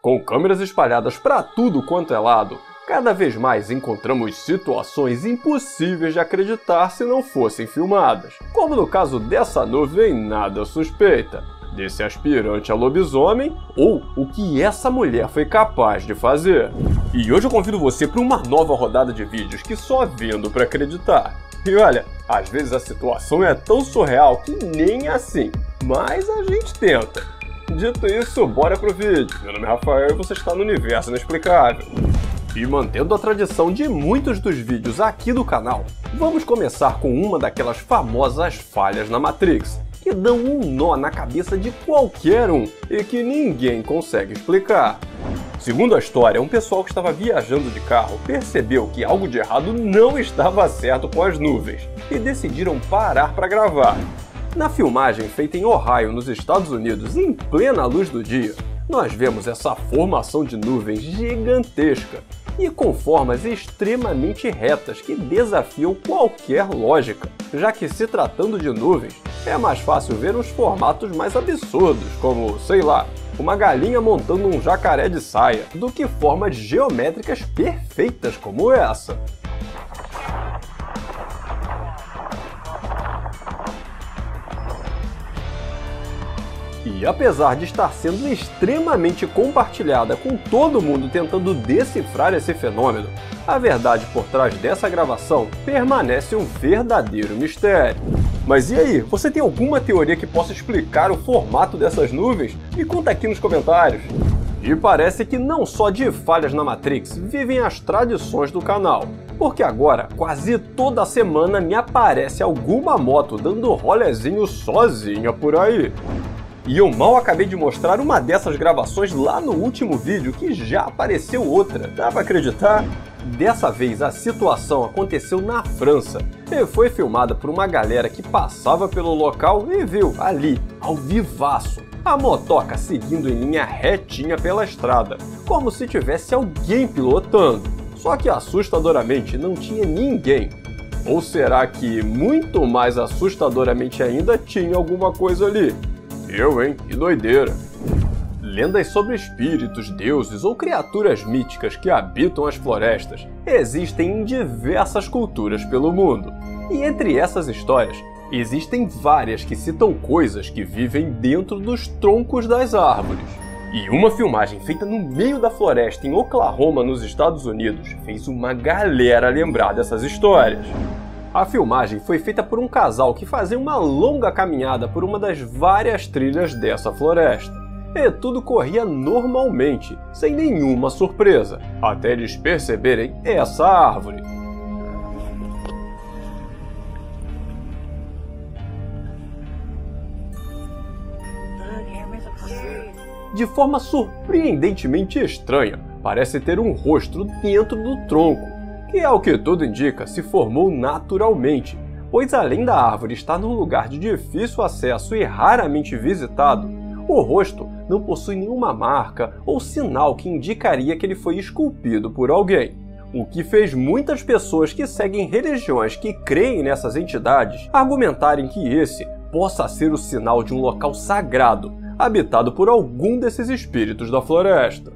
Com câmeras espalhadas para tudo quanto é lado, cada vez mais encontramos situações impossíveis de acreditar se não fossem filmadas, como no caso dessa nuvem nada suspeita, desse aspirante a lobisomem, ou o que essa mulher foi capaz de fazer. E hoje eu convido você para uma nova rodada de vídeos que só vendo para acreditar. E olha, às vezes a situação é tão surreal que nem assim, mas a gente tenta. Dito isso, bora pro vídeo. Meu nome é Rafael e você está no Universo Inexplicável. E mantendo a tradição de muitos dos vídeos aqui do canal, vamos começar com uma daquelas famosas falhas na Matrix, que dão um nó na cabeça de qualquer um e que ninguém consegue explicar. Segundo a história, um pessoal que estava viajando de carro percebeu que algo de errado não estava certo com as nuvens e decidiram parar para gravar. Na filmagem feita em Ohio, nos Estados Unidos, em plena luz do dia, nós vemos essa formação de nuvens gigantesca e com formas extremamente retas que desafiam qualquer lógica, já que se tratando de nuvens, é mais fácil ver uns formatos mais absurdos, como, sei lá, uma galinha montando um jacaré de saia, do que formas geométricas perfeitas como essa. E apesar de estar sendo extremamente compartilhada com todo mundo tentando decifrar esse fenômeno, a verdade por trás dessa gravação permanece um verdadeiro mistério. Mas e aí, você tem alguma teoria que possa explicar o formato dessas nuvens? Me conta aqui nos comentários. E parece que não só de falhas na Matrix vivem as tradições do canal, porque agora, quase toda semana me aparece alguma moto dando rolezinho sozinha por aí. E eu mal acabei de mostrar uma dessas gravações lá no último vídeo que já apareceu outra, dá pra acreditar? Dessa vez a situação aconteceu na França e foi filmada por uma galera que passava pelo local e viu ali, ao vivaço, a motoca seguindo em linha retinha pela estrada, como se tivesse alguém pilotando. Só que assustadoramente não tinha ninguém. Ou será que, muito mais assustadoramente ainda, tinha alguma coisa ali? Que doideira! Lendas sobre espíritos, deuses ou criaturas míticas que habitam as florestas existem em diversas culturas pelo mundo. E entre essas histórias, existem várias que citam coisas que vivem dentro dos troncos das árvores. E uma filmagem feita no meio da floresta em Oklahoma, nos Estados Unidos, fez uma galera lembrar dessas histórias. A filmagem foi feita por um casal que fazia uma longa caminhada por uma das várias trilhas dessa floresta. E tudo corria normalmente, sem nenhuma surpresa, até eles perceberem essa árvore. De forma surpreendentemente estranha, parece ter um rosto dentro do tronco, que ao que tudo indica se formou naturalmente, pois além da árvore estar num lugar de difícil acesso e raramente visitado, o rosto não possui nenhuma marca ou sinal que indicaria que ele foi esculpido por alguém, o que fez muitas pessoas que seguem religiões que creem nessas entidades argumentarem que esse possa ser o sinal de um local sagrado, habitado por algum desses espíritos da floresta.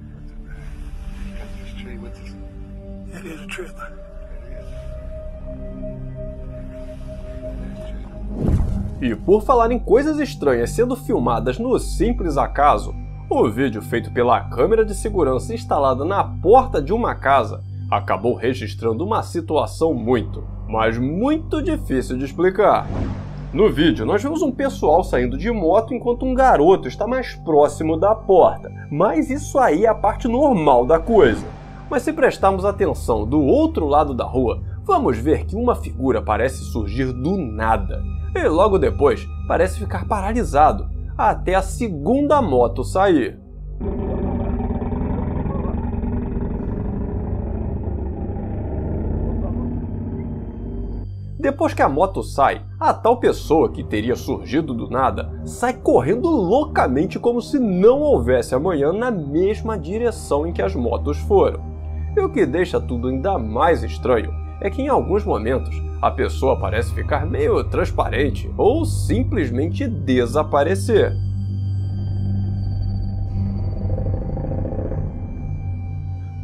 E por falar em coisas estranhas sendo filmadas no simples acaso, o vídeo feito pela câmera de segurança instalada na porta de uma casa acabou registrando uma situação muito, mas muito difícil de explicar. No vídeo, nós vemos um pessoal saindo de moto enquanto um garoto está mais próximo da porta, mas isso aí é a parte normal da coisa. Mas se prestarmos atenção do outro lado da rua, vamos ver que uma figura parece surgir do nada. E logo depois, parece ficar paralisado, até a segunda moto sair. Depois que a moto sai, a tal pessoa que teria surgido do nada sai correndo loucamente como se não houvesse amanhã na mesma direção em que as motos foram. E o que deixa tudo ainda mais estranho é que em alguns momentos a pessoa parece ficar meio transparente ou simplesmente desaparecer.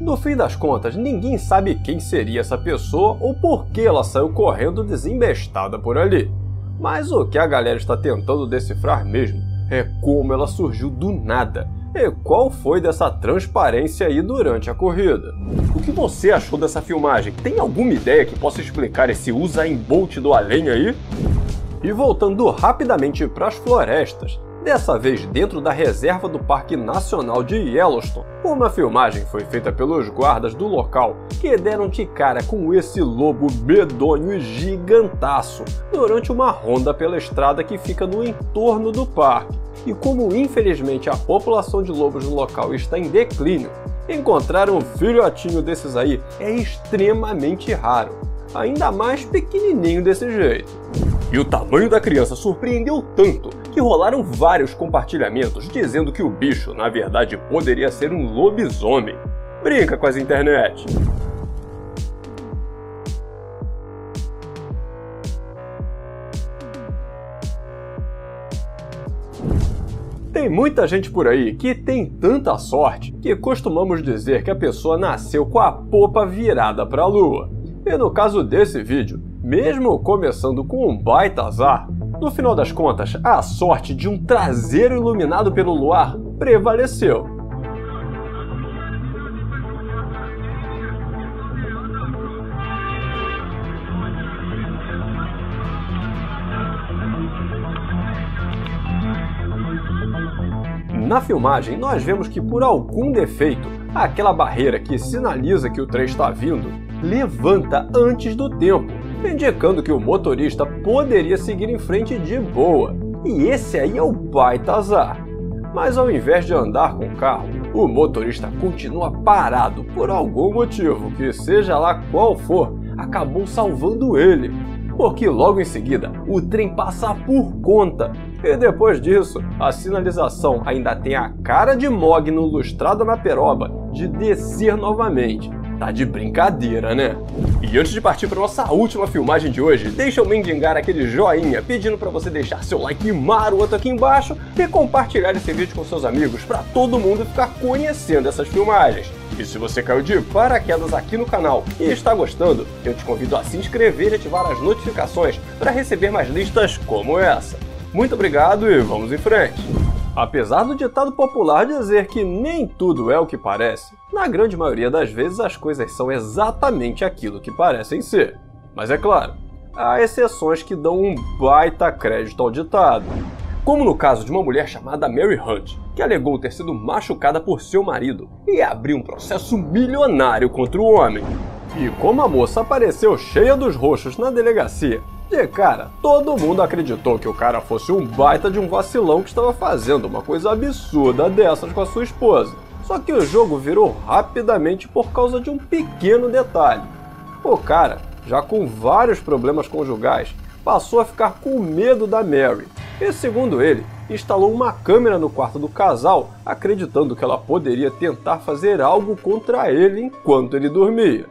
No fim das contas, ninguém sabe quem seria essa pessoa ou por que ela saiu correndo desembestada por ali. Mas o que a galera está tentando decifrar mesmo é como ela surgiu do nada e qual foi dessa transparência aí durante a corrida. O que você achou dessa filmagem? Tem alguma ideia que possa explicar esse Usain Bolt do além aí? E voltando rapidamente para as florestas, dessa vez dentro da reserva do Parque Nacional de Yellowstone, uma filmagem foi feita pelos guardas do local que deram de cara com esse lobo medonho e gigantaço durante uma ronda pela estrada que fica no entorno do parque. E como infelizmente a população de lobos no local está em declínio, encontrar um filhotinho desses aí é extremamente raro, ainda mais pequenininho desse jeito. E o tamanho da criança surpreendeu tanto que rolaram vários compartilhamentos dizendo que o bicho, na verdade, poderia ser um lobisomem. Brinca com as internet! Tem muita gente por aí que tem tanta sorte que costumamos dizer que a pessoa nasceu com a popa virada para a lua. E no caso desse vídeo, mesmo começando com um baita azar, no final das contas, a sorte de um traseiro iluminado pelo luar prevaleceu. Na filmagem, nós vemos que por algum defeito, aquela barreira que sinaliza que o trem está vindo, levanta antes do tempo, indicando que o motorista poderia seguir em frente de boa. E esse aí é o baita azar. Mas ao invés de andar com o carro, o motorista continua parado por algum motivo, que seja lá qual for, acabou salvando ele. Porque logo em seguida, o trem passa por conta. E depois disso, a sinalização ainda tem a cara de mogno lustrada na peroba de descer novamente. Tá de brincadeira, né? E antes de partir para nossa última filmagem de hoje, deixa eu mendigar aquele joinha, pedindo para você deixar seu like maroto aqui embaixo e compartilhar esse vídeo com seus amigos para todo mundo ficar conhecendo essas filmagens. E se você caiu de paraquedas aqui no canal e está gostando, eu te convido a se inscrever e ativar as notificações para receber mais listas como essa. Muito obrigado e vamos em frente! Apesar do ditado popular dizer que nem tudo é o que parece, na grande maioria das vezes as coisas são exatamente aquilo que parecem ser. Mas é claro, há exceções que dão um baita crédito ao ditado. Como no caso de uma mulher chamada Mary Hunt, que alegou ter sido machucada por seu marido e abriu um processo milionário contra o homem. E como a moça apareceu cheia dos roxos na delegacia, de cara, todo mundo acreditou que o cara fosse um baita de um vacilão que estava fazendo uma coisa absurda dessas com a sua esposa. Só que o jogo virou rapidamente por causa de um pequeno detalhe. O cara, já com vários problemas conjugais, passou a ficar com medo da Mary. E segundo ele, instalou uma câmera no quarto do casal, acreditando que ela poderia tentar fazer algo contra ele enquanto ele dormia.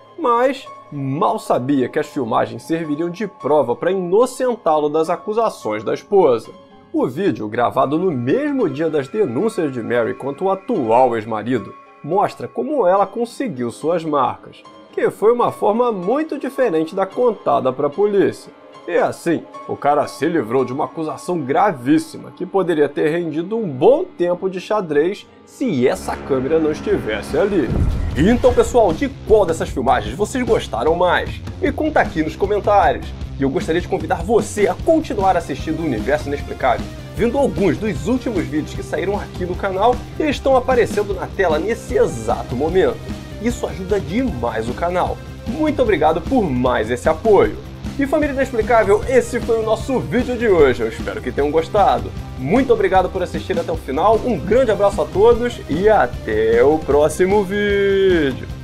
Mas mal sabia que as filmagens serviriam de prova para inocentá-lo das acusações da esposa. O vídeo, gravado no mesmo dia das denúncias de Mary contra o atual ex-marido, mostra como ela conseguiu suas marcas, que foi uma forma muito diferente da contada para a polícia. E assim, o cara se livrou de uma acusação gravíssima que poderia ter rendido um bom tempo de xadrez se essa câmera não estivesse ali. Então pessoal, de qual dessas filmagens vocês gostaram mais? Me conta aqui nos comentários. E eu gostaria de convidar você a continuar assistindo o Universo Inexplicável, vendo alguns dos últimos vídeos que saíram aqui no canal e estão aparecendo na tela nesse exato momento. Isso ajuda demais o canal. Muito obrigado por mais esse apoio. E família Inexplicável, esse foi o nosso vídeo de hoje, eu espero que tenham gostado. Muito obrigado por assistir até o final, um grande abraço a todos e até o próximo vídeo.